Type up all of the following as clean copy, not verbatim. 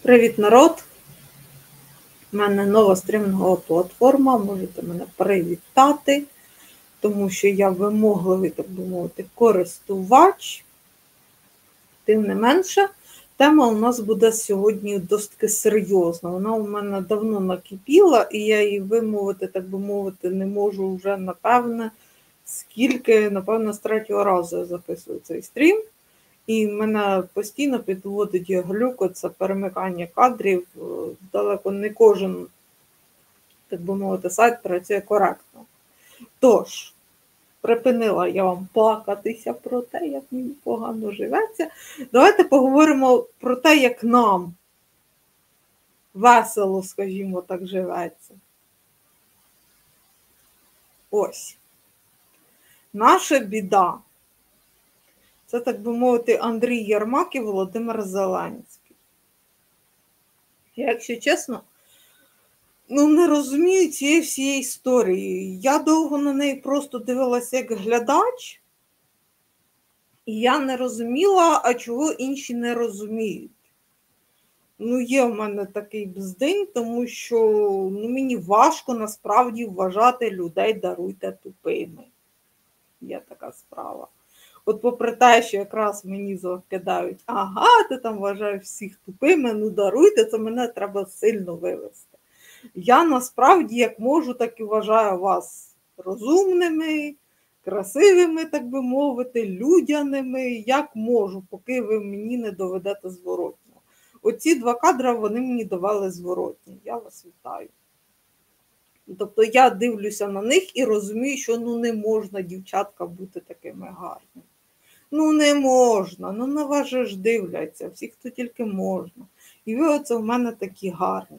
Привіт, народ! У мене нова стрімінгова платформа, можете мене привітати, тому що я вимогливий, так би мовити, користувач. Тим не менше, тема у нас буде сьогодні досить серйозна. Вона у мене давно накипіла, і я її вимовити, так би мовити, не можу вже, напевно, з третього разу я записую цей стрім. І мене постійно підводить глюк, це перемикання кадрів. Далеко не кожен, так би мовити, сайт працює коректно. Тож, припинила я вам плакатися про те, як мені погано живеться. Давайте поговоримо про те, як нам весело, скажімо так, живеться. Ось. Наша біда. Це, так би мовити, Андрій Єрмак і Володимир Зеленський. Я, якщо чесно, не розумію цієї всієї історії. Я довго на неї просто дивилася як глядач, і я не розуміла, а чого інші не розуміють. Є в мене такий бздень, тому що мені важко насправді вважати людей, даруйте, тупими. Є така справа. От попри те, що якраз мені закидають, ага, ти там вважаєш всіх тупими, даруйте, це мене треба сильно вивести. Я насправді, як можу, так і вважаю вас розумними, красивими, так би мовити, людяними, як можу, поки ви мені не доведете зворотнього. Оці два кадри, вони мені довели зворотні. Я вас вітаю. Тобто я дивлюся на них і розумію, що не можна, дівчатка, бути такими гарними. Не можна, на вас же ж дивляться, всі, хто тільки можна. І ви оце в мене такі гарні.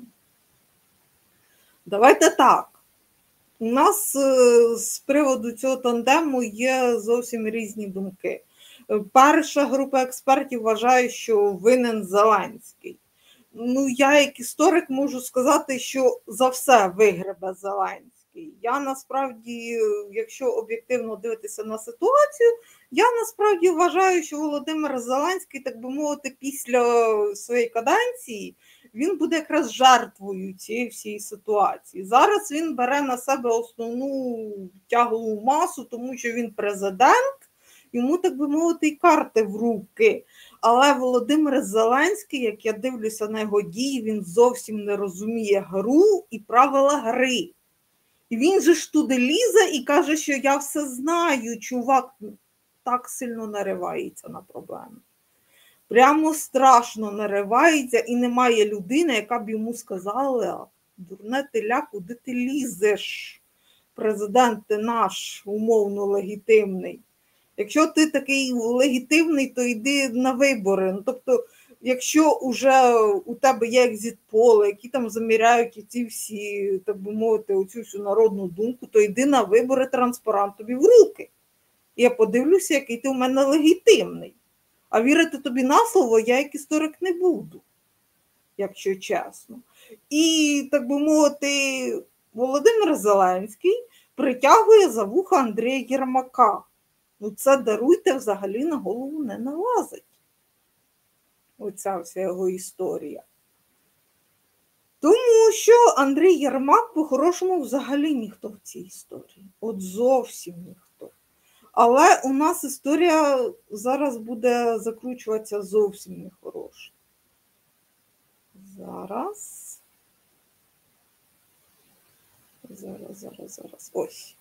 Давайте так. У нас з приводу цього тандему є зовсім різні думки. Перша група експертів вважає, що винен Зеленський. Я як історик можу сказати, що за все вигребе Зеленський. Я насправді, якщо об'єктивно дивитися на ситуацію, я насправді вважаю, що Володимир Зеленський, так би мовити, після своєї каденції, він буде якраз жертвою цієї всієї ситуації. Зараз він бере на себе основну тяглу масу, тому що він президент, йому, так би мовити, і карти в руки. Але Володимир Зеленський, як я дивлюся на його дії, він зовсім не розуміє гру і правила гри. І він же ж туди лізе і каже, що я все знаю, чувак так сильно наривається на проблеми. Прямо страшно наривається, і немає людини, яка б йому сказала: дурне теля, куди ти лізеш? Президент ти наш, умовно легітимний. Якщо ти такий легітимний, то йди на вибори. Тобто, якщо вже у тебе є екзит-поли, які там заміряють ці всі, так би мовити, оцю всю народну думку, то йди на вибори, транспарант тобі в руки. І я подивлюся, який ти у мене легітимний. А вірити тобі на слово я як історик не буду, якщо чесно. І, так би мовити, Володимир Зеленський притягує за вуха Андрія Єрмака. Це, даруйте, взагалі на голову не налазить. Оця вся його історія. Тому що Андрій Єрмак, по-хорошому, взагалі ніхто в цій історії. От зовсім ніхто. Але у нас історія зараз буде закручуватися зовсім нехороша. Зараз. Ось.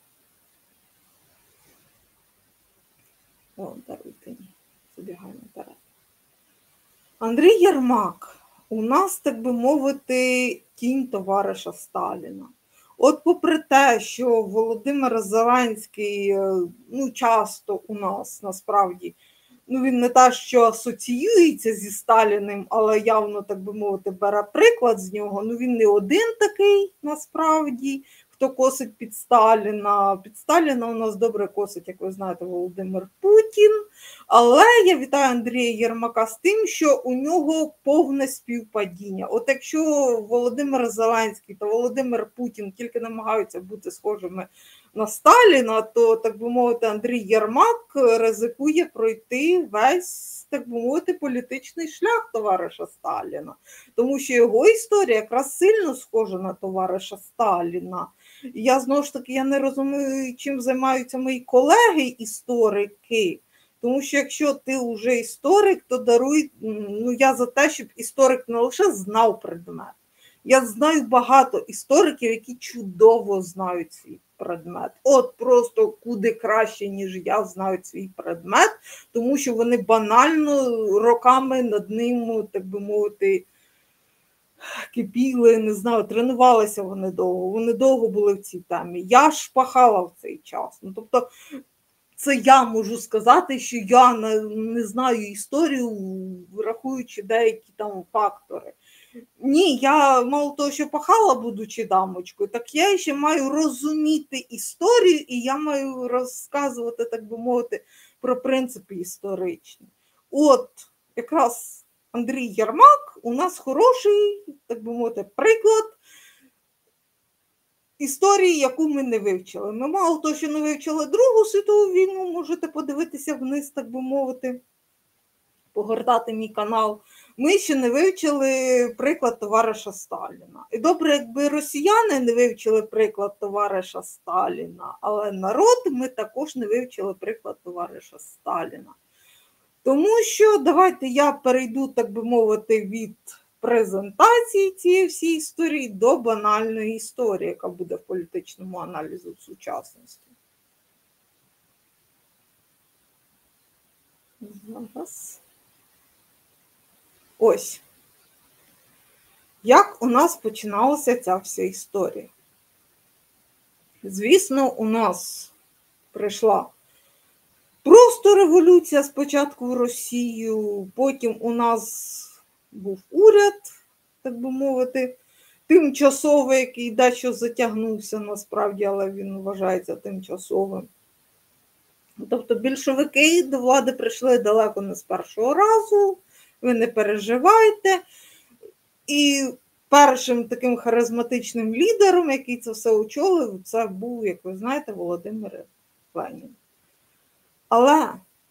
Даруйте, ні. Забігаю наперед. Андрій Єрмак у нас, так би мовити, тінь товариша Сталіна. От попри те, що Володимир Зеленський, часто у нас, насправді, він не те, що асоціюється зі Сталіним, але явно, так би мовити, бере приклад з нього. Він не один такий, насправді, хто косить під Сталіна. Під Сталіна у нас добре косить, як ви знаєте, Володимир Путін. Але я вітаю Андрія Єрмака з тим, що у нього повне співпадіння. От якщо Володимир Зеленський та Володимир Путін тільки намагаються бути схожими на Сталіна, то, так би мовити, Андрій Єрмак ризикує пройти весь, так би мовити, політичний шлях товариша Сталіна. Тому що його історія якраз сильно схожа на товариша Сталіна. Я, знову ж таки, я не розумію, чим займаються мої колеги-історики. Тому що якщо ти вже історик, то даруй, ну я за те, щоб історик не лише знав предмет. Я знаю багато істориків, які чудово знають свій предмет. От просто куди краще, ніж я, знають свій предмет, тому що вони банально роками над ним, так би мовити, кипіли, не знаю, тренувалися вони довго були в цій темі. Я ж пахала в цей час. Ну, тобто, це я можу сказати, що я не знаю історію, врахуючи деякі там фактори. Ні, я мало того, що пахала, будучи дамочкою, так я ще маю розуміти історію, і я маю розказувати, так би мовити, про принципи історичні. От якраз Андрій Єрмак у нас хороший, так би мовити, приклад історії, яку ми не вивчили. Ми мало того, що не вивчили Другу світову війну, можете подивитися вниз, так би мовити, погортати мій канал. Ми ще не вивчили приклад товариша Сталіна. І добре, якби росіяни не вивчили приклад товариша Сталіна, але народ ми також не вивчили приклад товариша Сталіна. Тому що, давайте я перейду, так би мовити, від презентації цієї всієї історії до банальної історії, яка буде в політичному аналізі в сучасності. Зараз. Ось. Як у нас починалася ця вся історія? Звісно, у нас прийшла просто революція спочатку в Росію, потім у нас був уряд, так би мовити, тимчасовий, який дещо затягнувся насправді, але він вважається тимчасовим. Тобто більшовики до влади прийшли далеко не з першого разу, ви не переживайте. І першим таким харизматичним лідером, який це все очолив, це був, як ви знаєте, Володимир Ленін. Але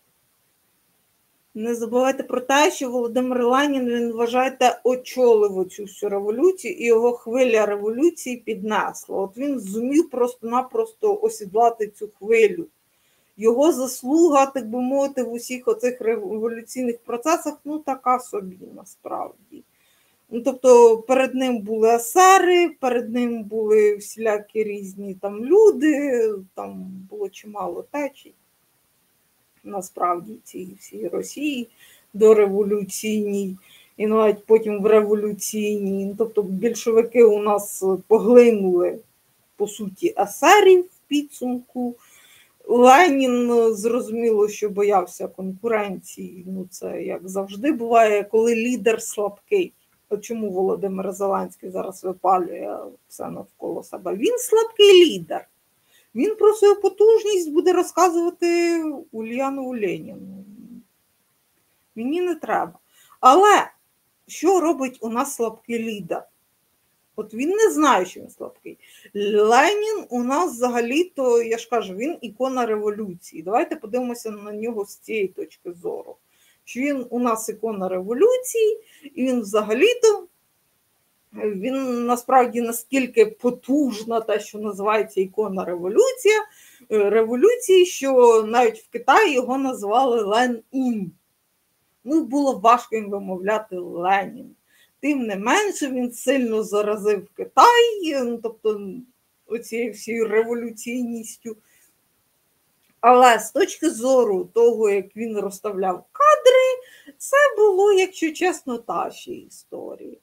не забувайте про те, що Володимир Ленін, він, вважаєте, очолив оцю всю революцію, і його хвиля революції піднесла. От він зумів просто-напросто осідлати цю хвилю. Його заслуга, так би мовити, в усіх оцих революційних процесах, ну, така собі, насправді. Ну, тобто, перед ним були есери, перед ним були всілякі різні там люди, там було чимало течій. Насправді, цій всій Росії дореволюційній, і навіть потім в революційній. Ну, тобто, більшовики у нас поглинули, по суті, есерів в підсумку. Ленін, зрозуміло, що боявся конкуренції, ну це як завжди буває, коли лідер слабкий. От чому Володимир Зеленський зараз випалює все навколо себе? Він слабкий лідер. Він про свою потужність буде розказувати Ульянову Леніну. Мені не треба. Але що робить у нас слабкий лідер? От він не знає, що він слабкий. Ленін у нас взагалі-то, я ж кажу, він ікона революції. Давайте подивимося на нього з цієї точки зору. Що він у нас ікона революції, і він взагалі-то, він насправді наскільки потужна те, що називається ікона революції, що навіть в Китаї його назвали Лен-ін. Ну, було важко їм вимовляти Ленін. Тим не менше, він сильно заразив Китай, ну, тобто оцією всією революційністю. Але з точки зору того, як він розставляв кадри, це було, якщо чесно, та ще історія.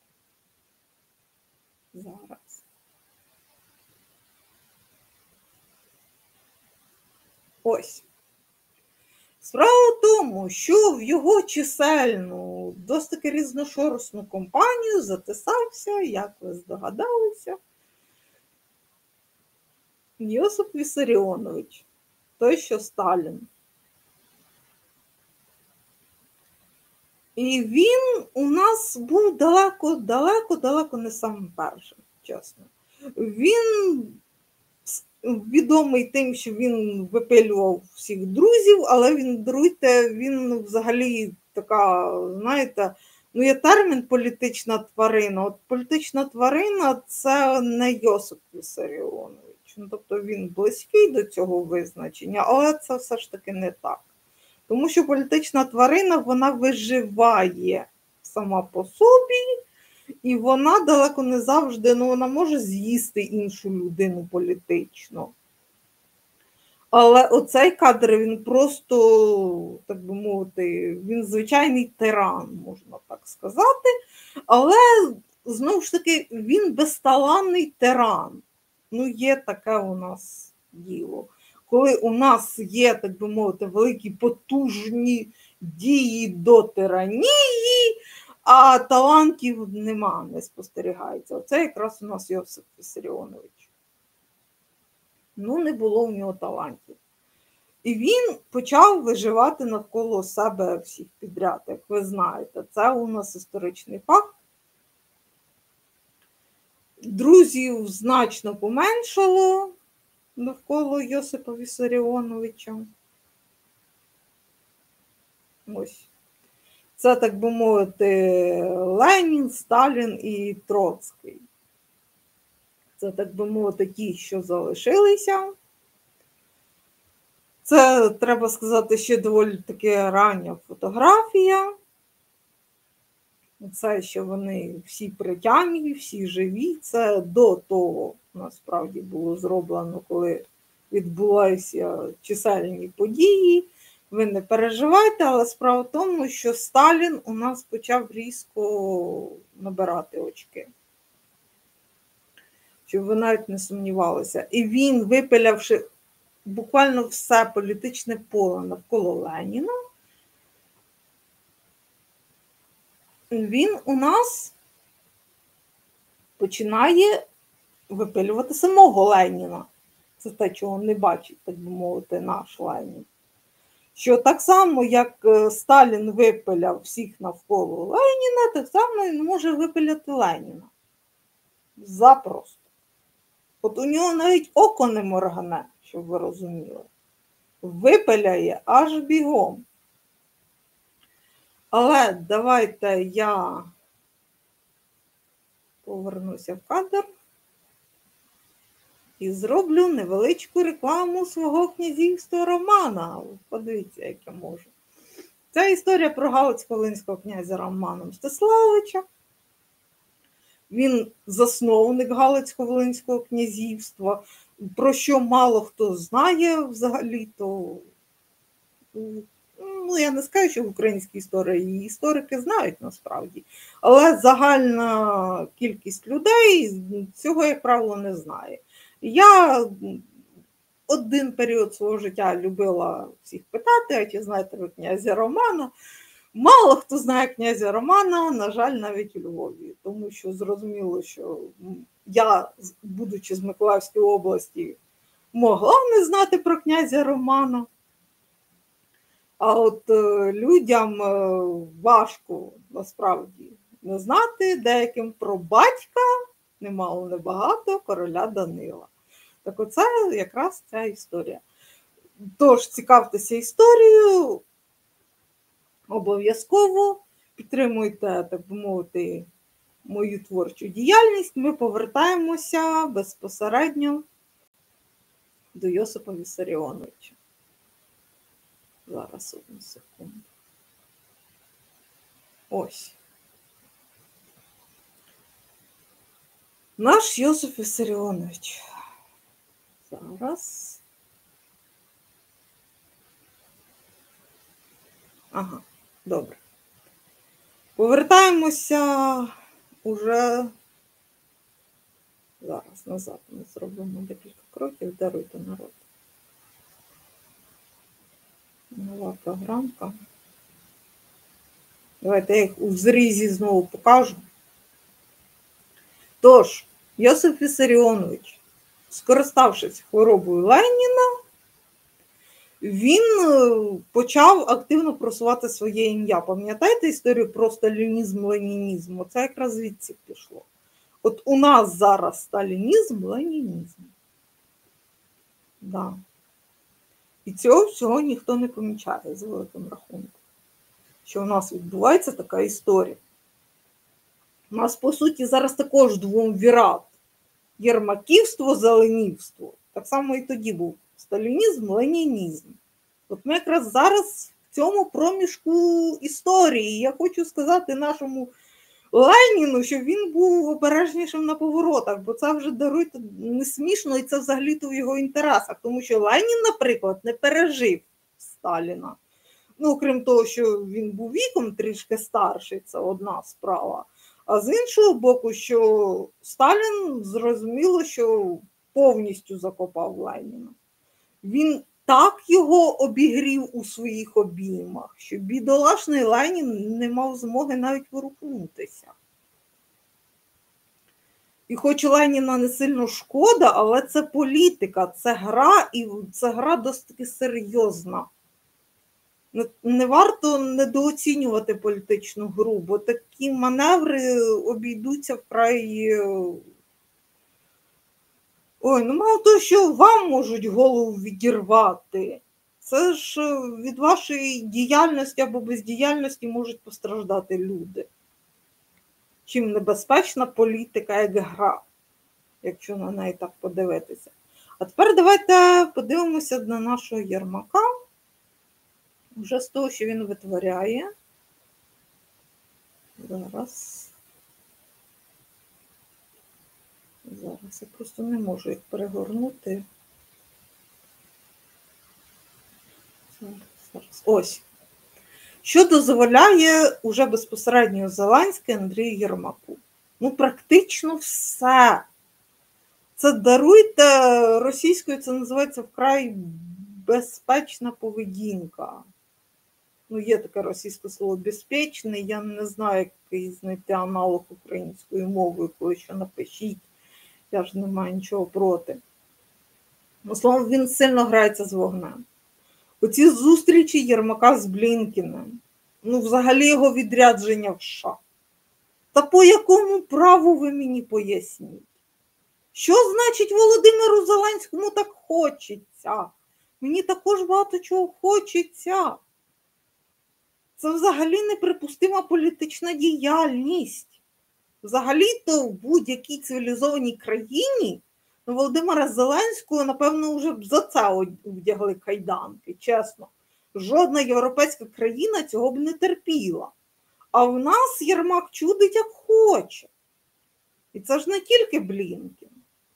Зараз. Ось. Справа в тому, що в його чисельну, досить таки різношорстну компанію затисався, як ви здогадалися, Йосип Вісаріонович, той, що Сталін. І він у нас був далеко не самим першим, чесно. Він відомий тим, що він випилював всіх друзів, але він взагалі така, знаєте, ну є термін політична тварина. От політична тварина – це не Йосип Вісаріонович. Ну, тобто він близький до цього визначення, але це все ж таки не так. Тому що політична тварина, вона виживає сама по собі, і вона далеко не завжди, ну вона може з'їсти іншу людину політично. Але оцей кадр, він просто, так би мовити, він звичайний тиран, можна так сказати. Але, знову ж таки, він безталанний тиран. Ну, є таке у нас діло. Коли у нас є, так би мовити, великі потужні дії до тиранії, а талантів нема, не спостерігається. Оце якраз у нас Йосип Вісаріонович. Ну, не було в нього талантів. І він почав виживати навколо себе всіх підряд, як ви знаєте. Це у нас історичний факт. Друзів значно поменшало навколо Йосипа Вісаріоновича. Ось. Це, так би мовити, Ленін, Сталін і Троцький. Це, так би мовити, ті, що залишилися. Це, треба сказати, ще доволі таки рання фотографія. Це, що вони всі при тямі, всі живі. Це до того, насправді, було зроблено, коли відбулися чисельні події. Ви не переживайте, але справа в тому, що Сталін у нас почав різко набирати очки. Щоб ви навіть не сумнівалися. І він, випилявши буквально все політичне поле навколо Леніна, він у нас починає випилювати самого Леніна. Це те, чого не бачить, так би мовити, наш Ленін. Що так само, як Сталін випиляв всіх навколо Леніна, так само він може випиляти Леніна. Запросто. От у нього навіть око не моргане, щоб ви розуміли. Випиляє аж бігом. Але давайте я повернуся в кадр і зроблю невеличку рекламу свого князівства Романа. Подивіться, як я можу. Це історія про Галицько-Волинського князя Романа Мстиславовича. Він засновник Галицько-Волинського князівства, про що мало хто знає взагалі-то. Ну, я не скажу, що в українській історії історики знають насправді, але загальна кількість людей цього, як правило, не знає. Я один період свого життя любила всіх питати, а чи знаєте ви князя Романа? Мало хто знає князя Романа, на жаль, навіть у Львові, тому що зрозуміло, що я, будучи з Миколаївської області, могла не знати про князя Романа. А от людям важко, насправді, не знати деяким про батька, немало небагато, короля Данила. Так оце якраз ця історія. Тож, цікавтеся історією, обов'язково підтримуйте, так би мовити, мою творчу діяльність. Ми повертаємося безпосередньо до Йосипа Вісаріоновича. Зараз, одну секунду. Ось. Наш Йосип Вісаріонович. Зараз. Ага, добре. Повертаємося уже зараз назад. Ми зробимо декілька кроків. Даруйте, народ. Нова програмка. Давайте я їх у зрізі знову покажу. Тож, Йосип Вісаріонович, скориставшись хворобою Леніна, він почав активно просувати своє ім'я. Пам'ятаєте історію про сталінізм, ленінізм? Оце якраз звідси пішло. От у нас зараз сталінізм, ленінізм. Да. І цього всього ніхто не помічає за великим рахунком, що у нас відбувається така історія. У нас, по суті, зараз також двумвірат. Єрмаківство, зеленівство. Так само і тоді був сталінізм, ленінізм. От ми якраз зараз в цьому проміжку історії. Я хочу сказати нашому Леніну, щоб він був обережнішим на поворотах, бо це вже, даруйте, не смішно, і це взагалі-то в його інтересах. Тому що Ленін, наприклад, не пережив Сталіна. Ну, крім того, що він був віком трішки старший, це одна справа. А з іншого боку, що Сталін, зрозуміло, що повністю закопав Леніна. Він так його обігрів у своїх обіймах, що бідолашний Ленін не мав змоги навіть ворухнутися. І хоч Леніна не сильно шкода, але це політика, це гра, і це гра досить серйозна. Не варто недооцінювати політичну гру, бо такі маневри обійдуться вкрай... Ой, ну мало того, що вам можуть голову відірвати, це ж від вашої діяльності або бездіяльності можуть постраждати люди. Чим небезпечна політика як гра, якщо на неї так подивитися. А тепер давайте подивимося на нашого Єрмака. Вже з того, що він витворяє. Зараз я просто не можу їх перегорнути. Зараз. Ось. Що дозволяє уже безпосередньо Зеленський Андрію Єрмаку? Ну, практично все. Це, даруйте, російською це називається вкрай безпечна поведінка. Ну, є таке російське слово «безпечний», я не знаю, який знайти аналог українською мовою, коли що напишіть, я ж не маю нічого проти. Ну, словом, він сильно грається з вогнем. Оці зустрічі Єрмака з Блінкіним, ну, взагалі його відрядження в США. Та по якому праву ви мені поясніть? Що значить Володимиру Зеленському так хочеться? Мені також багато чого хочеться. Це взагалі неприпустима політична діяльність. Взагалі-то в будь-якій цивілізованій країні Володимира Зеленського, напевно, вже б за це вдягли кайданки, чесно. Жодна європейська країна цього б не терпіла. А в нас Єрмак чудить, як хоче. І це ж не тільки Блінкін.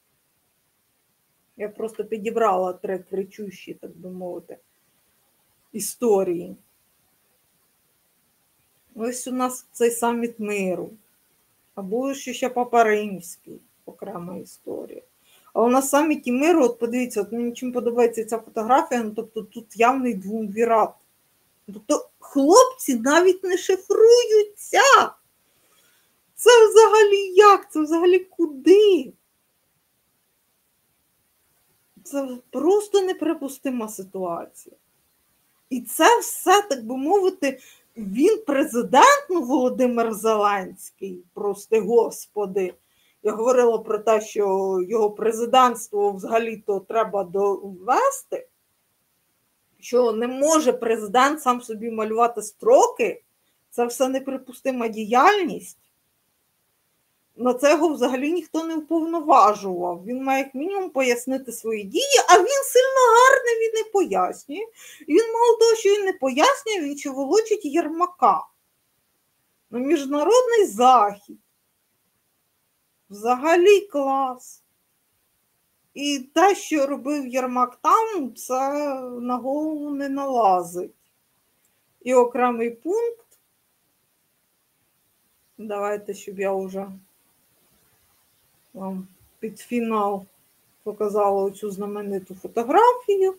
Я просто підібрала три кричущі, так би мовити, історії. Ось у нас цей саміт миру. Або ще Папа Римський, окрема історія. А у нас саміті миру, от подивіться, от мені чим подобається ця фотографія, ну, тобто тут явний двумвірат. Тобто хлопці навіть не шифруються. Це взагалі як? Це взагалі куди? Це просто неприпустима ситуація. І це все, так би мовити, він президент, ну, Володимир Зеленський, прости господи. Я говорила про те, що його президентство взагалі-то треба довести, що не може президент сам собі малювати строки, це все неприпустима діяльність. На це його взагалі ніхто не уповноважував. Він має як мінімум пояснити свої дії, а він сильно гарний, він не пояснює. І він мало того, що він не пояснює, він ще волочить Єрмака на міжнародний захід. Взагалі клас. І те, що робив Єрмак там, це на голову не налазить. І окремий пункт. Давайте, щоб я вже вам під фінал показала оцю знамениту фотографію,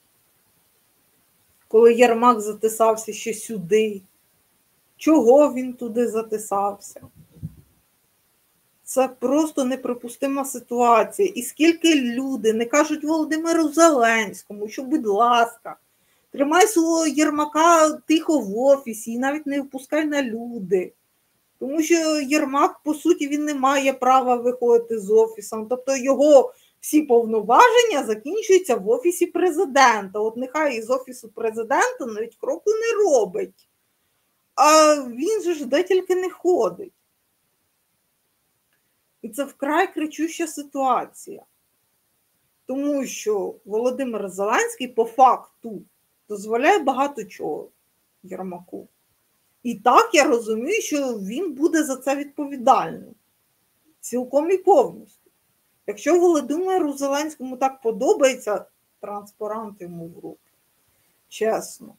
коли Єрмак затисався ще сюди. Чого він туди затисався? Це просто неприпустима ситуація. І скільки люди не кажуть Володимиру Зеленському, що, будь ласка, тримай свого Єрмака тихо в офісі і навіть не впускай на люди. Тому що Єрмак, по суті, він не має права виходити з офісу. Тобто його всі повноваження закінчуються в Офісі Президента. От нехай із Офісу Президента навіть кроку не робить. А він же ж де тільки не ходить. І це вкрай кричуща ситуація. Тому що Володимир Зеленський по факту дозволяє багато чого Єрмаку. І так я розумію, що він буде за це відповідальним. Цілком і повністю. Якщо Володимиру Зеленському так подобається, транспарант йому в руки. Чесно.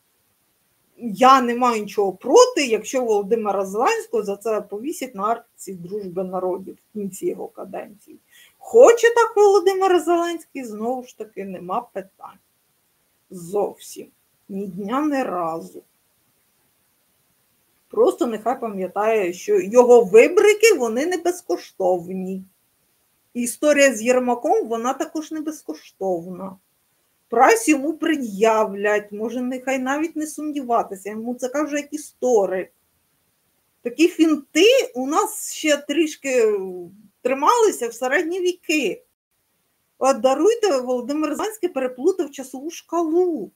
Я не маю нічого проти, якщо Володимира Зеленського за це повісять на арці дружби народів в кінці його каденції. Хоче так Володимир Зеленський, знову ж таки, нема питань. Зовсім. Ні дня, ні разу. Просто нехай пам'ятає, що його вибрики, вони не безкоштовні. Історія з Єрмаком, вона також не безкоштовна. Прайс йому пред'являть, може нехай навіть не сумніватися, йому це каже як історик. Такі фінти у нас ще трішки трималися в середні віки. От даруйте, Володимир Зеленський переплутав часову шкалу.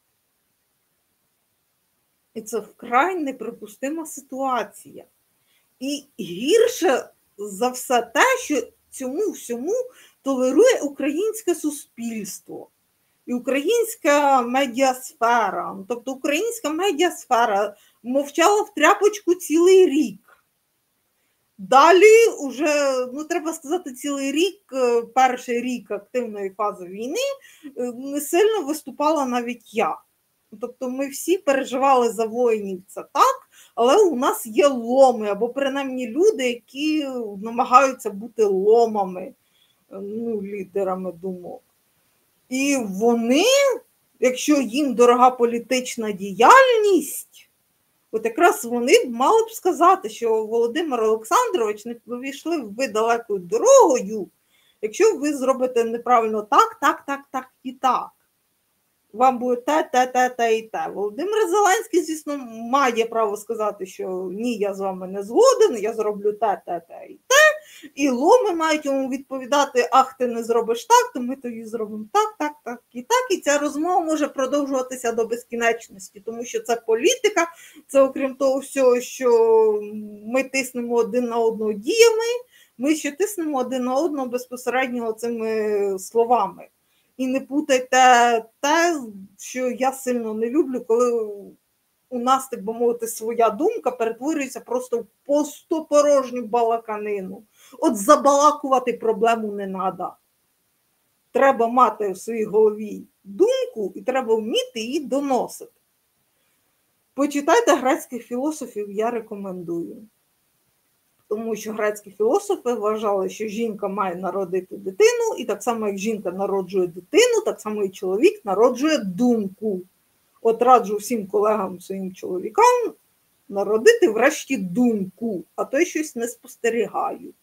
І це вкрай неприпустима ситуація. І гірше за все те, що цьому всьому толерує українське суспільство. І українська медіасфера. Тобто українська медіасфера мовчала в тряпочку цілий рік. Далі вже, треба сказати, цілий рік, перший рік активної фази війни, не сильно виступала навіть я. Тобто ми всі переживали за воїнів, це так, але у нас є ломи, або принаймні люди, які намагаються бути ломами, лідерами думок. І вони, якщо їм дорога політична діяльність, от якраз вони мали б сказати, що Володимир Олександрович, не вийшли ви далекою дорогою, якщо ви зробите неправильно так і так. Вам буде те і те. Володимир Зеленський, звісно, має право сказати, що ні, я з вами не згоден, я зроблю те і те. І ломи мають йому відповідати, ах, ти не зробиш так, то ми тоді зробимо так і так. І ця розмова може продовжуватися до безкінечності, тому що це політика, це окрім того всього, що ми тиснемо один на одного діями, ми ще тиснемо один на одного безпосередньо цими словами. І не путайте те, що я сильно не люблю, коли у нас, так би мовити, своя думка перетворюється просто в пустопорожню балаканину. От забалакувати проблему не треба. Треба мати в своїй голові думку і треба вміти її доносити. Почитайте грецьких філософів, я рекомендую. Тому що грецькі філософи вважали, що жінка має народити дитину, і так само, як жінка народжує дитину, так само і чоловік народжує думку. От раджу всім колегам, своїм чоловікам народити врешті думку, а то я щось не спостерігаю.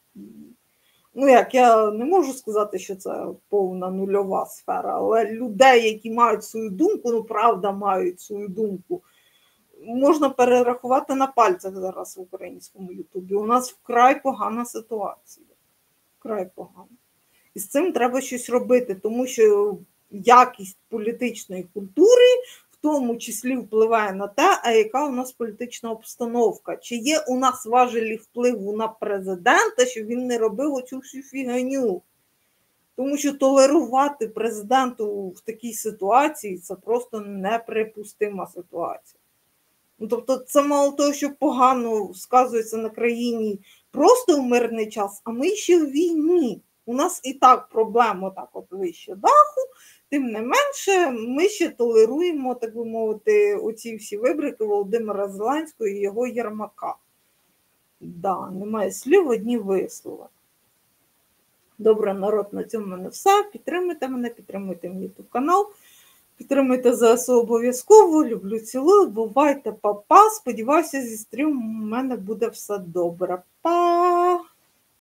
Я не можу сказати, що це повна нульова сфера, але людей, які мають свою думку, правда мають свою думку, можна перерахувати на пальцях зараз в українському Ютубі. У нас вкрай погана ситуація. Вкрай погана. І з цим треба щось робити, тому що якість політичної культури в тому числі впливає на те, а яка у нас політична обстановка. Чи є у нас важелі впливу на президента, щоб він не робив оцю всю фігню. Тому що толерувати президенту в такій ситуації – це просто неприпустима ситуація. Тобто це мало того, що погано сказується на країні просто в мирний час, а ми ще в війні. У нас і так проблема так от вище даху, тим не менше ми ще толеруємо, так би мовити, оці всі вибрики Володимира Зеленського і його Єрмака. Немає слів, одні вислови. Добре, народ, на цьому в мене все. Підтримуйте мене, підтримуйте мій YouTube канал. Підтримуйте ЗСУ обов'язково, люблю, цілую, бувайте, па-па. Сподіваюся, зі стрімом у мене буде все добре. Па!